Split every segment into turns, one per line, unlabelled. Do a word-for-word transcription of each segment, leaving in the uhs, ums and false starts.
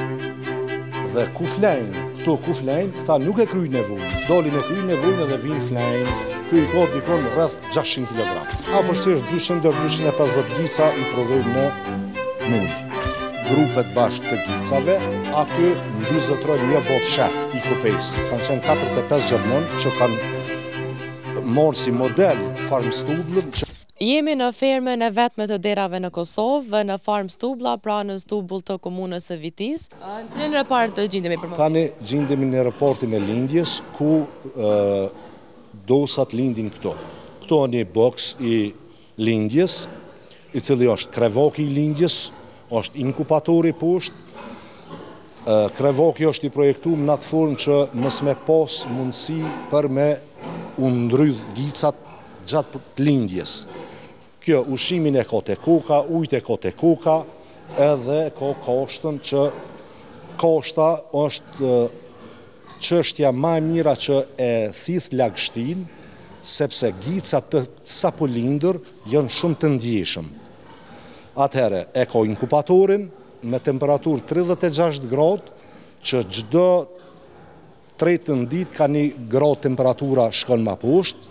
Dhe ku flajnë, këto ku flajnë, këta nuk e kryjnë nevojnë. Dalin e kryjnë nevojnë edhe vinë flajnë. Ky i ka dikon rreth gjashtëqind kilogram. Afërsisht dyqind deri dyqind e pesëdhjetë gica i prodhojmë në muj. Grupet bashkë të gicave, aty mbi zotrojnë një botë shef i Kopes. Kanë qenë katërdhjetë e pesë gjermanë që kanë marrë si model farmstubllën.
Jemi në fermën e vetme të derave në Kosovë, në farm Stublla, pra në stubull të komunës së Vitis. Në cilin report gjendemi për momentin?
Tani gjendemi në reportin e lindjes, ku e, dosat lindin këto. Këto një boks i lindjes, i cili është krevaki i lindjes, është inkubatori poshtë. Krevaki është i projektuar në atë formë që mos me pas mundësi për me u ndrydh gicat gjatë lindjes. Kjo ushimin e ka te koka, ujt e ka te koka, edhe ka koshtën që koshta është çështja më e mira që e thith lagështin, sepse gicat të sapo lindur janë shumë të ndjeshëm. Atëherë e ka inkubatorin me temperaturë tridhjetë e gjashtë gradë, që çdo tretën ditë ka një gradë temperatura shkon më poshtë.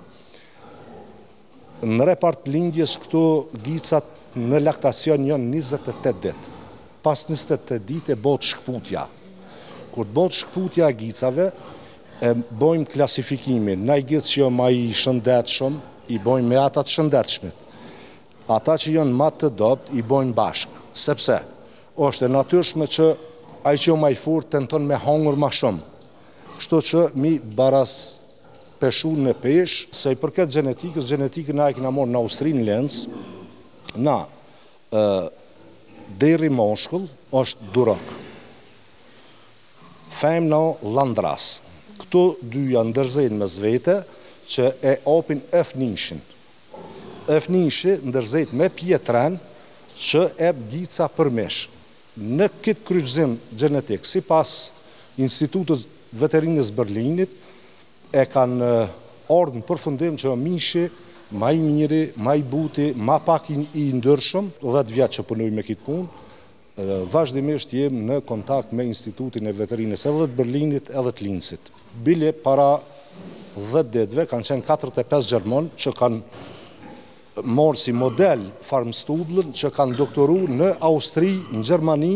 Në repart lindjes këto gicat në laktacion janë njëzet e tetë ditë. Pas njëzet e tetë ditë e bëhet shkputja. Kur bëhet shkputja e gicave, e bojmë klasifikimin. Na i gicë që janë ma i shëndetshëm, i bojmë me ata të shëndetshmit. Ata që janë ma të dopt, i bojmë bashkë. Sepse, është e natyrshme që ai që janë ma i fort tenton me hangur ma shumë. Kështu që mi baras peshu në pesh, se i përket genetikës, genetikën na e kina morë në Austri në Lenz, na e, deri moshkull është durok. Femna landras. Këto dyja ndërzejnë me zvete që e apin efnishin. Efnishi ndërzejt me pjetren që e gica përmesh. Në këtë kryqëzim genetik, si pas Institutës Veterinës Berlinit, e kanë ardhur në përfundim që mishi ma i miri, ma i buti, ma pak i ndërshëm, dhjetë vjetë që punoj me këtë punë, vazhdimisht jem në kontakt me Institutin e Veterinës edhe të Berlinit edhe të Linzit. Bile para dhjetë ditëve kanë qenë katërdhjetë e pesë gjermanë që kanë marrë si model farmstubllën, që kanë doktoru në Austri, në Gjermani,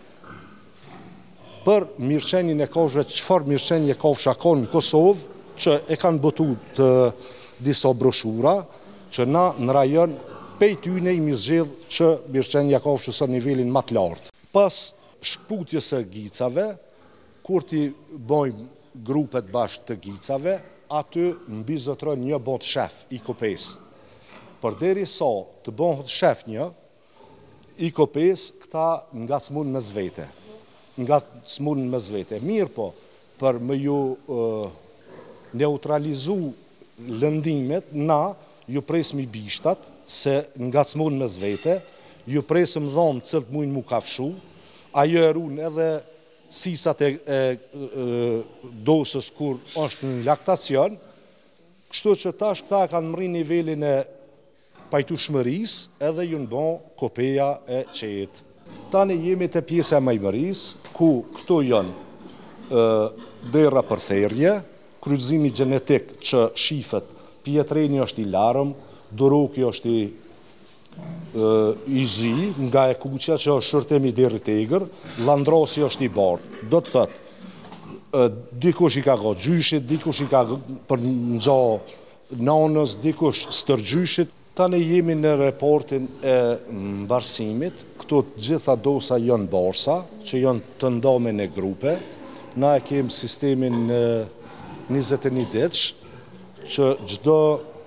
për mirëqenien e kafshëve, çfarë mirëqenie kafsha ka në Kosovë, që e kanë botu të disa broshura, që na në rajon pej tyne i zgjedh që mirëqenia kafshës në nivelin më të lartë. Pas shkputjes së gicave, kur ti bojmë grupet bashkë të gicave, aty mbi zotron një botë shef i Kopes. Përderisa të bëhet shef një i Kopes, këta ngacmojnë me zvete. Ngacmojnë me zvete. Mirë po, për më ju uh, neutralizu lëndimet, na ju presëm i bishtat, se ngacmojnë me zvete, ju presëm dhomë cëlt mujnë mu kafshu, ajo e runë edhe sisat e, e, e dosës kur është në laktacion, kështu që tash këta kanë mri nivelin e pajtushmëris edhe ju në bon kopeja e qetë. Tani jemi të pjesë e majmëris, ku këto janë e, dera për therje, kryqëzimi genetik që shifet, pjetreni është i larëm, doroki është i, e, i zi, nga e kuqja që është shërtemi deri tegër, landrasi është i bardh. Do të thëtë, e, dikush i ka ga gjyshit, dikush i ka për nxo nanës, dikush stërgjyshit. Tani jemi në reportin e mbarsimit, këto të gjitha dosa janë borsa, që janë të ndame në grupe. Na e kemë sistemin në njëzet e një ditësh, që gjdo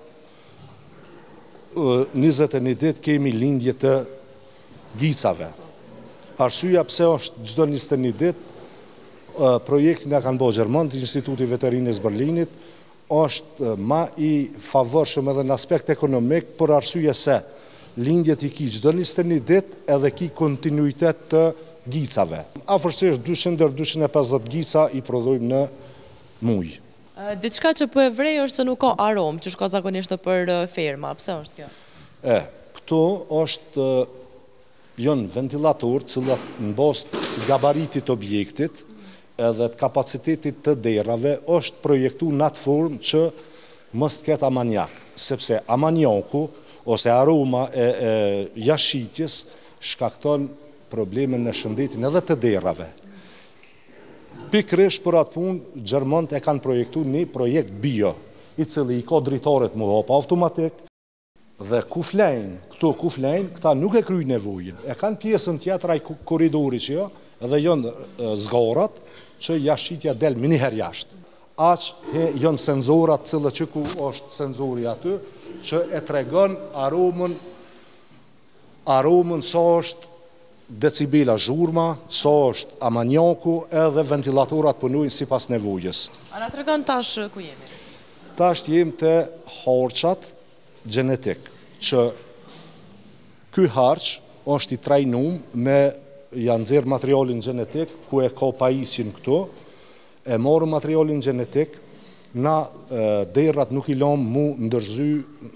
njëzet e një ditë kemi lindje të gicave. Arsyeja pse është gjdo njëzet e një ditë, projektin e kanë bo Gjermani, Instituti Veterinës Berlinit, është ma i favorshëm edhe në aspekt ekonomik, për arsye se lindjet i ki gjdo njëzet e një ditë edhe ki kontinuitet të gicave. Afërsisht dyqind deri dyqind e pesëdhjetë gica i prodhojmë në muj.
Diçka që po e vrej është se nuk ka aromë, që shka zakonisht për ferma, pse është kjo?
E, këto është janë ventilator cilat në bazë të gabaritit objektit edhe të kapacitetit të derave është projektu në atë formë që mos të ketë amanjak, sepse amanjaku ose aroma e, e jashitjes shkakton probleme në shëndetin edhe të derave. Pikrish për atë punë, Gjermant e kanë projektu një projekt bio, i cili i ka dritaret më hapa automatik, dhe ku flejnë, këto ku flejnë, këta nuk e kryjnë nevojin. E kanë pjesën tjetër ai koridori që jo, edhe janë zgarat që jashitja del miniher jashtë. Aq janë senzorat cilë që ku është senzori aty, që e tregon aromën, aromën sa është decibela zhurma, sa është amanjaku edhe ventilatorat punojnë si pas nevojës.
A na tregon tash ku jemi?
Tash jemi të harçat genetik, që ky harç është i trajnum me janë zirë materialin genetik, ku e ka pajisjen këto, e morë materialin genetik, na e, derrat nuk i lom mu ndërzy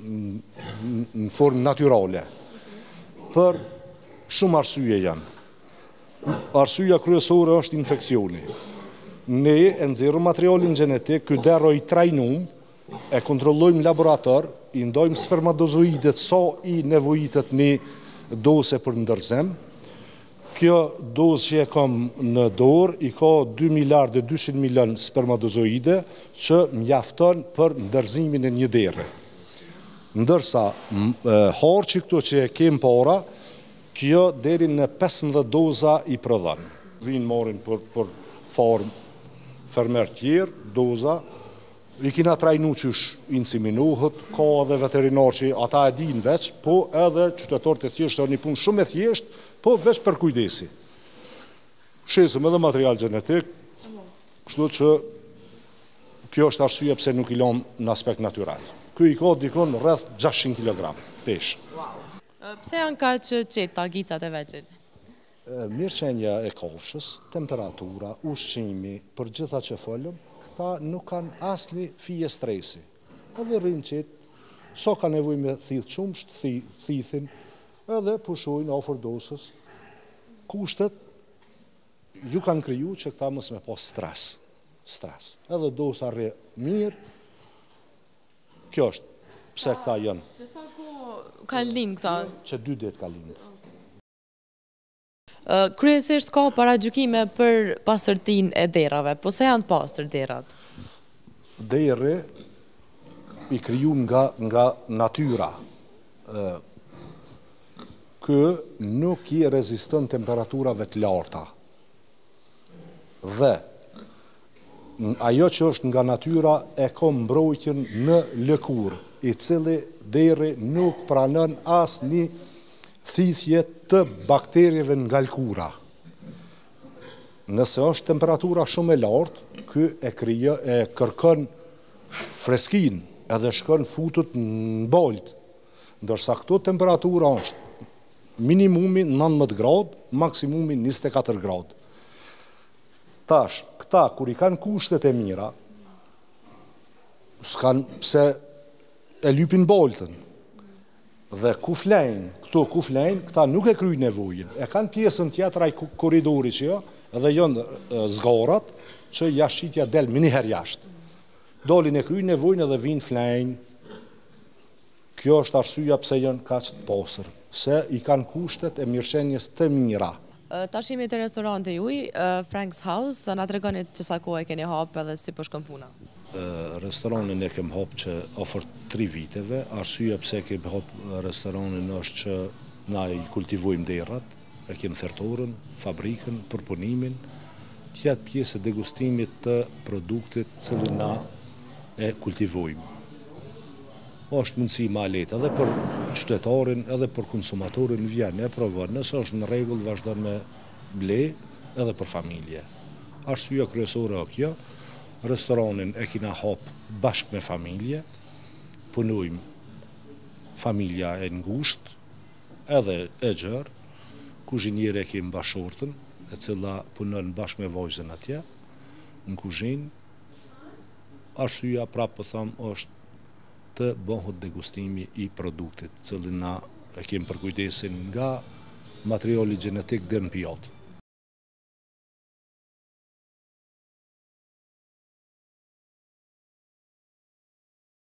në formë natyrale. Për shumë arsye janë. Arsyeja kryesore është infeksioni. Ne e nxjerrëm materialin genetik, ky derë i trajnum, e kontrollojmë në laborator, i ndojmë spermatozoidet sa i nevojitet një dose për ndërzim. Kjo dozë që e kam në dorë i ka dy miliardë e dyqind milion spermatozoide që mjafton për ndërzimin e një derë. Ndërsa harçi këto që e kem para, kjo deri në pesëmbëdhjetë doza i prodhon. Vinë marrin për, për farm fermer tjerë, doza, i kina trajnu qysh inseminohet, ka edhe veterinar që ata e din veç, po edhe qytetarët e thjeshtë është një punë shumë e thjeshtë, po veç për kujdesi. Shesëm edhe material genetik, kështu që kjo është arsye pse nuk i lëm në aspekt natyral. Ky i ka dikon rreth gjashtëqind kilogram peshë.
Wow. Pse janë kaq qeta gicat e veçil?
Mirëqenia e kafshës, temperatura, ushqimi, për gjitha që folëm, këta nuk kanë asnjë fije stresi. Edhe rrinë qetë, so ka nevojë me thith qumsht, thithin, edhe pushojnë afër dosës. Kushtet ju kanë kriju që këta mos me pas stres. Stres. Edhe dosa rri mirë. Kjo është pse këta janë.
Që sa ko kanë lind këta?
Që dy ditë ka lind.
Kryesisht ka paragjykime për pastërtinë e derave, po se janë pastër derat?
Derri i kriju nga, nga natyra. Kë nuk i reziston temperaturave të larta. Dhe ajo që është nga natyra e ka mbrojtjen në lëkur, i cili derri nuk pranon asnjë thithje të bakterjeve nga lkura. Nëse është temperatura shumë e lartë, ky e krija e kërkon freskin edhe shkon futut në bolt. Ndërsa këto temperatura është minimumi nëntëmbëdhjetë gradë, maksimumi njëzet e katër gradë. Tash, këta kur i kanë kushtet e mira, s'kan pse e lypin boltën. Dhe ku flejnë, këto ku flejnë, këta nuk e kryjnë nevojin. E kanë pjesën tjetër ai koridori që jo, edhe janë zgarat që jashitja del miniher jashtë. Dolin e kryjnë nevojin edhe vinë flejnë. Kjo është arsyeja pse janë kaq të pastër, se i kanë kushtet e mirëqenies të mira.
Tash jemi te restoranti juaj, Frank's House, na tregoni që sa kohë e keni hap edhe si po shkon puna.
Restoranin e kem hap që afër tri viteve, arsyeja pse kem hap restoranin është që na i kultivojmë derrat, e kem thertorën, fabrikën, përpunimin, tjetë pjesë e degustimit të produktit cilin na e kultivojmë. Është mundësi ma lehtë edhe për qytetarin, edhe për konsumatorin vjen, e provon, nëse është në rregull vazhdon me ble edhe për familje. Arsyeja kryesore është kjo. Restoranin e kina hap bashkë me familje, punojmë familja e ngushtë, edhe e gjerë, kuzhinjere e kemi bashortën, e cila punon bashkë me vajzën atje, në kuzhinë. Arsyeja prapë po them është të bëhet degustimi i produktit, cilin na e kemi përkujdesin nga materiali genetik dhe në pjatë.